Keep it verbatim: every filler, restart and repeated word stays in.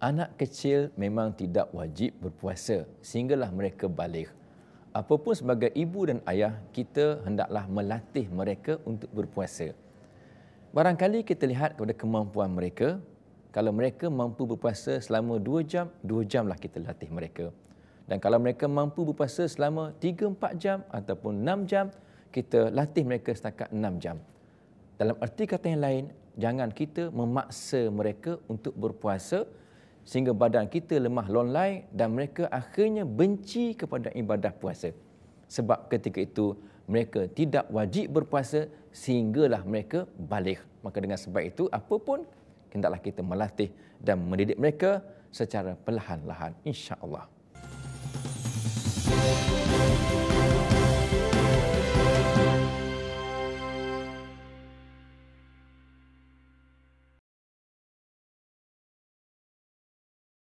Anak kecil memang tidak wajib berpuasa sehinggalah mereka baligh. Apapun sebagai ibu dan ayah, kita hendaklah melatih mereka untuk berpuasa. Barangkali kita lihat kepada kemampuan mereka. Kalau mereka mampu berpuasa selama dua jam, dua jamlah kita latih mereka. Dan kalau mereka mampu berpuasa selama tiga empat jam ataupun enam jam, kita latih mereka setakat enam jam. Dalam erti kata yang lain, jangan kita memaksa mereka untuk berpuasa sehingga badan kita lemah lonlai dan mereka akhirnya benci kepada ibadah puasa. Sebab ketika itu mereka tidak wajib berpuasa sehinggalah mereka baligh. Maka dengan sebab itu, apapun hendaklah kita melatih dan mendidik mereka secara perlahan-lahan, insya-Allah.